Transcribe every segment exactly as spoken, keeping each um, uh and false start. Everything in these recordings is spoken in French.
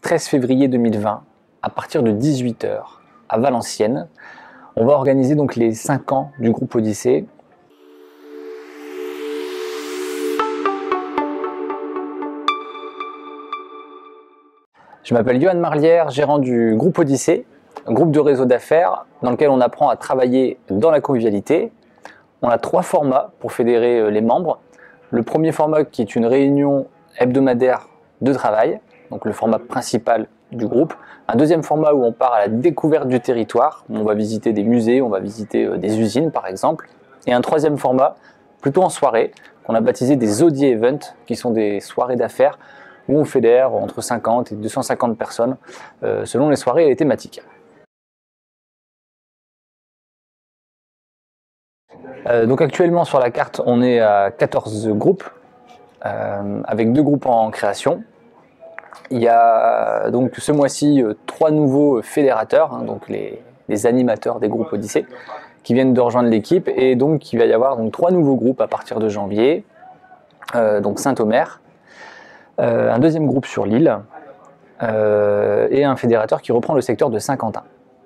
treize février deux mille vingt, à partir de dix-huit heures, à Valenciennes. On va organiser donc les cinq ans du groupe Odyssée. Je m'appelle Johan Marlière, gérant du groupe Odyssée, un groupe de réseau d'affaires dans lequel on apprend à travailler dans la convivialité. On a trois formats pour fédérer les membres. Le premier format qui est une réunion hebdomadaire de travail, donc le format principal du groupe. Un deuxième format où on part à la découverte du territoire, où on va visiter des musées, on va visiter des usines par exemple. Et un troisième format, plutôt en soirée, qu'on a baptisé des Odi Events, qui sont des soirées d'affaires où on fédère entre cinquante et deux cent cinquante personnes euh, selon les soirées et les thématiques. Euh, donc actuellement sur la carte, on est à quatorze groupes, euh, avec deux groupes en création. Il y a donc ce mois-ci euh, trois nouveaux fédérateurs, hein, donc les, les animateurs des groupes Odyssée, qui viennent de rejoindre l'équipe, et donc il va y avoir donc trois nouveaux groupes à partir de janvier, euh, donc Saint-Omer, euh, un deuxième groupe sur l'île, euh, et un fédérateur qui reprend le secteur de Saint-Quentin.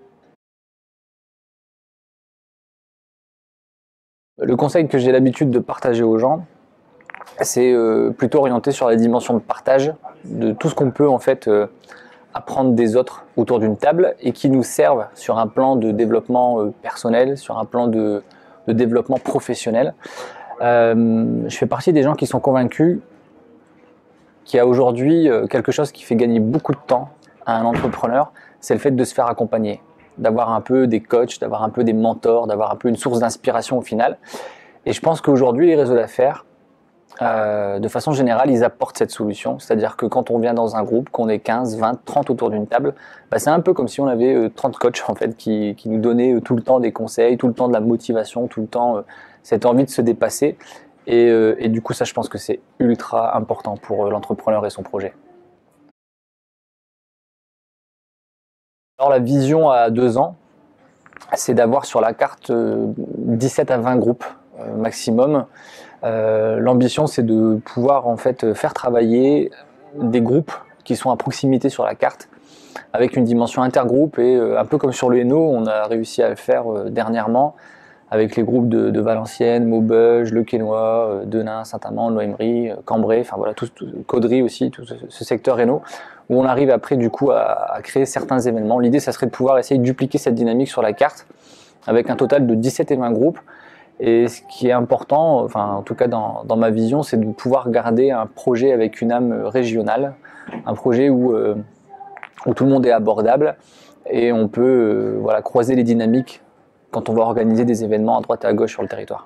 Le conseil que j'ai l'habitude de partager aux gens, c'est euh, plutôt orienté sur la dimension de partage de tout ce qu'on peut en fait euh, apprendre des autres autour d'une table et qui nous servent sur un plan de développement euh, personnel, sur un plan de, de développement professionnel. Euh, je fais partie des gens qui sont convaincus qu'il y a aujourd'hui euh, quelque chose qui fait gagner beaucoup de temps à un entrepreneur, c'est le fait de se faire accompagner, d'avoir un peu des coachs, d'avoir un peu des mentors, d'avoir un peu une source d'inspiration au final. Et je pense qu'aujourd'hui, les réseaux d'affaires, euh, de façon générale, ils apportent cette solution. C'est-à-dire que quand on vient dans un groupe, qu'on est quinze, vingt, trente autour d'une table, bah c'est un peu comme si on avait euh, trente coachs en fait, qui, qui nous donnaient euh, tout le temps des conseils, tout le temps de la motivation, tout le temps euh, cette envie de se dépasser. Et, euh, et du coup, ça, je pense que c'est ultra important pour euh, l'entrepreneur et son projet. Alors la vision à deux ans, c'est d'avoir sur la carte dix-sept à vingt groupes euh, maximum. Euh, L'ambition, c'est de pouvoir en fait faire travailler des groupes qui sont à proximité sur la carte, avec une dimension intergroupe, et euh, un peu comme sur le Hainaut, on a réussi à le faire euh, dernièrement avec les groupes de, de Valenciennes, Maubeuge, Le Quesnoy, euh, Denain, Saint-Amand, Loëmery, euh, Cambrai, enfin voilà, tout, tout, Caudry aussi, tout ce, ce secteur Hainaut, où on arrive après du coup à, à créer certains événements. L'idée, ça serait de pouvoir essayer de dupliquer cette dynamique sur la carte avec un total de dix-sept et vingt groupes. Et ce qui est important, enfin en tout cas dans, dans ma vision, c'est de pouvoir garder un projet avec une âme régionale, un projet où, euh, où tout le monde est abordable et on peut euh, voilà, croiser les dynamiques quand on va organiser des événements à droite et à gauche sur le territoire.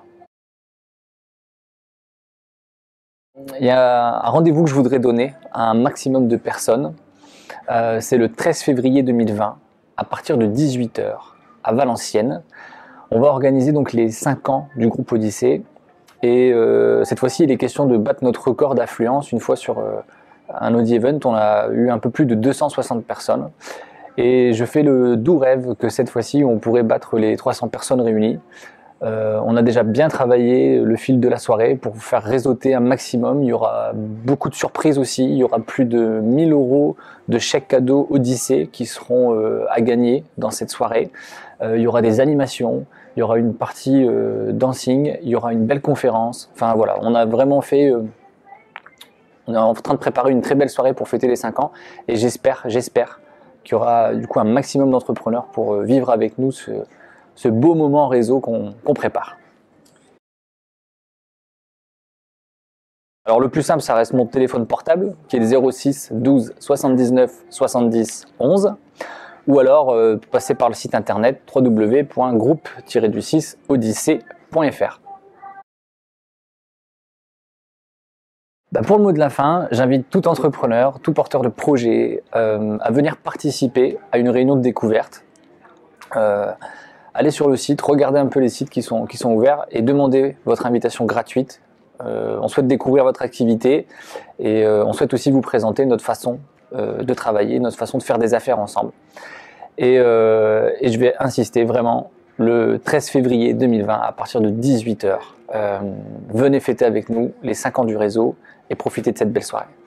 Il y a un rendez-vous que je voudrais donner à un maximum de personnes, euh, c'est le treize février deux mille vingt, à partir de dix-huit heures, à Valenciennes. On va organiser donc les cinq ans du groupe Odyssée, et euh, cette fois-ci il est question de battre notre record d'affluence. Une fois sur euh, un Odi Event, on a eu un peu plus de deux cent soixante personnes. Et je fais le doux rêve que cette fois-ci, on pourrait battre les trois cents personnes réunies. Euh, on a déjà bien travaillé le fil de la soirée pour vous faire réseauter un maximum. Il y aura beaucoup de surprises aussi. Il y aura plus de mille euros de chèques cadeaux Odyssée qui seront euh, à gagner dans cette soirée. Euh, il y aura des animations, il y aura une partie euh, dancing, il y aura une belle conférence. Enfin voilà, on a vraiment fait... Euh, on est en train de préparer une très belle soirée pour fêter les cinq ans. Et j'espère, j'espère qu'il y aura du coup un maximum d'entrepreneurs pour vivre avec nous ce, ce beau moment réseau qu'on qu'on prépare. Alors le plus simple, ça reste mon téléphone portable qui est le zéro six douze soixante-dix-neuf soixante-dix onze, ou alors euh, passer par le site internet w w w point groupe tiret du six odyssée point f r. Bah pour le mot de la fin, j'invite tout entrepreneur, tout porteur de projet euh, à venir participer à une réunion de découverte. Euh, allez sur le site, regardez un peu les sites qui sont, qui sont ouverts et demandez votre invitation gratuite. Euh, on souhaite découvrir votre activité et euh, on souhaite aussi vous présenter notre façon euh, de travailler, notre façon de faire des affaires ensemble. Et, euh, et je vais insister vraiment, le treize février deux mille vingt à partir de dix-huit heures, euh, venez fêter avec nous les cinq ans du réseau et profitez de cette belle soirée.